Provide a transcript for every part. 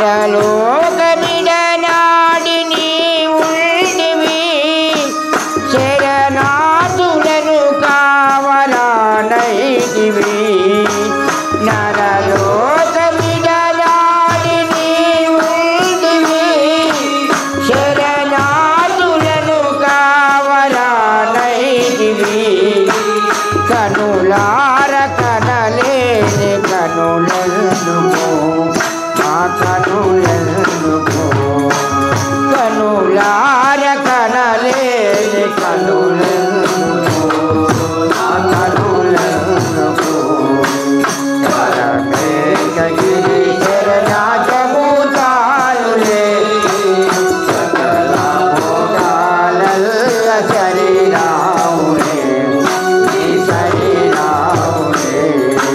నరలోకమిడనాడి నీ ఉండివి శరణాతులను కావరానైతివి నరలోకమిడనాడి నీ ఉండివి శరణాతులను కావరానైతివి కనులార కనలేని కనులెందుకో ఆ కనులెందుకో కనులార కనలేని కనులెందుకో ఆ కనులెందుకో పరమేశగిరి శరణాగము తానులే సకల భోగాలల్ల శరీరావులే నీ శరీరావులే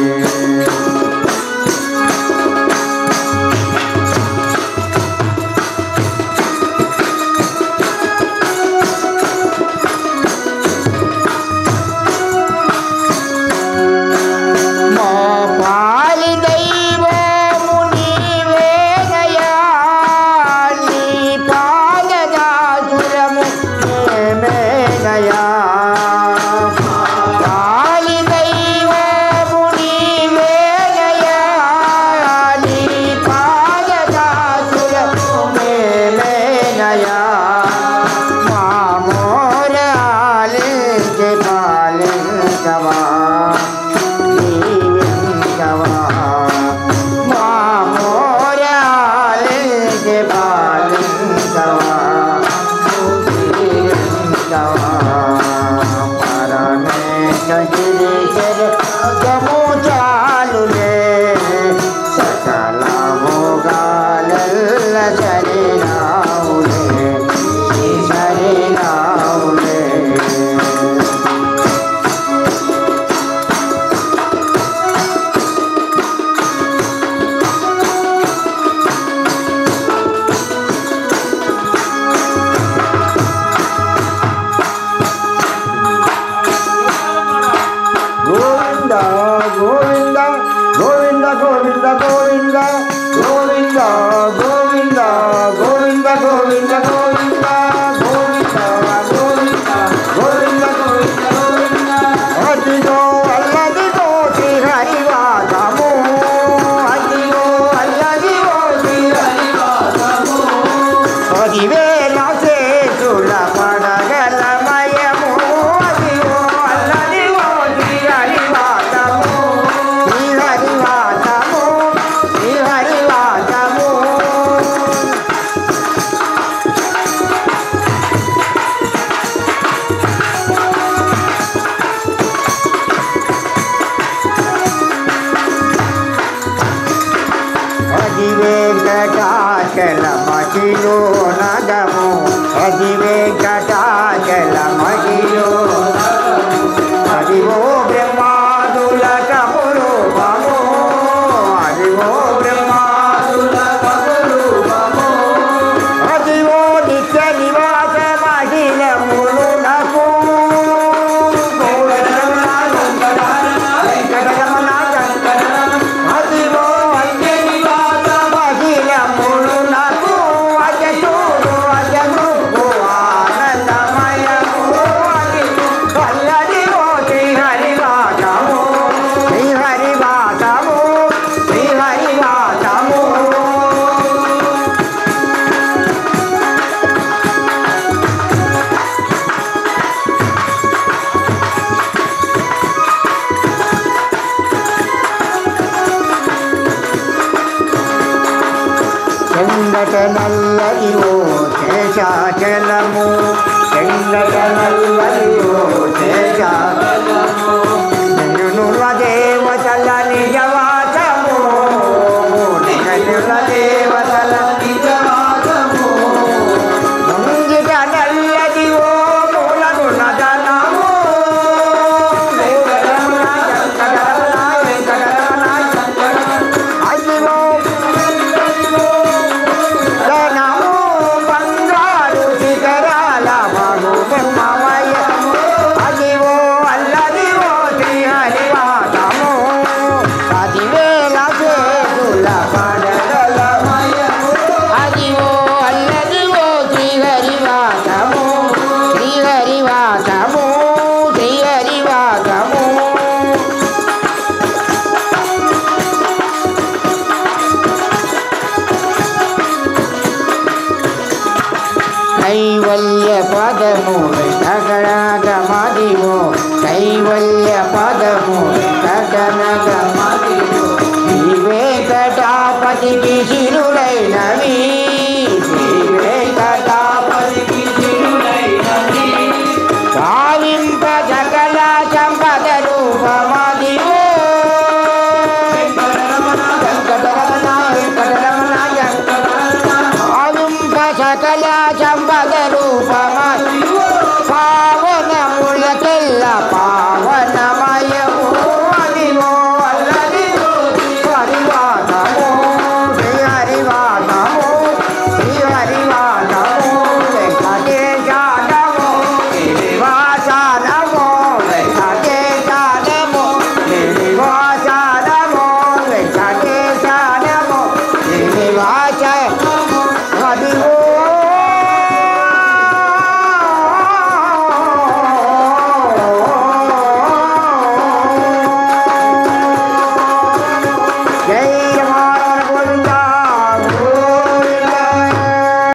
సకల భోగాలల్ల శరీరావులే నీ శరీరావులే గోవింద గోవింద గోవింద గోవింద గోవింద గోవింద గోవింద గోవింద గోవింద గోవింద గోవింద గోవింద గోవింద గోవింద అదిగో అల్లదిగో శ్రీహరివాసము అదిగో అల్లదిగో శ్రీహరివాసము పదివేల శేషుల పడగలమయము అదిగో అల్లదిగో శ్రీహరివాసము శ్రీహరివాసము శ్రీహరివాసము అది వెంకటాచలమహిలో నగము అది వెంకటాచలమహిలో అదివో బ్రహ్మాదుల కపురూపము అదివో బ్రహ్మాదుల కపురూపము అదివో నిత్య నివాస మహిళములు నకు అదివో నిత్య నివాస మహిళములు నకు అజసూరు అజగృహు ఆనందమయము అల్లదివో శ్రీహరివాసము శ్రీహరివాసము శ్రీహరివాసము చెంగట నల్లదివో శేషాచలము చెంగట నల్లదివో శేషాచలము నిన్నుల దేవతల నిజవాసము నిన్నుల దేవతల నిజవాసము ముంగిట నల్లదివో మూలగుణ ధనము అదివో ధనము బంగారు శిఖరాల మహు బ్రహ్మమయము పదము వెంకటనగమదివో కైవల్య పదము వెంకటనగమదివో శ్రీ వెంకటాపతికి శిరుల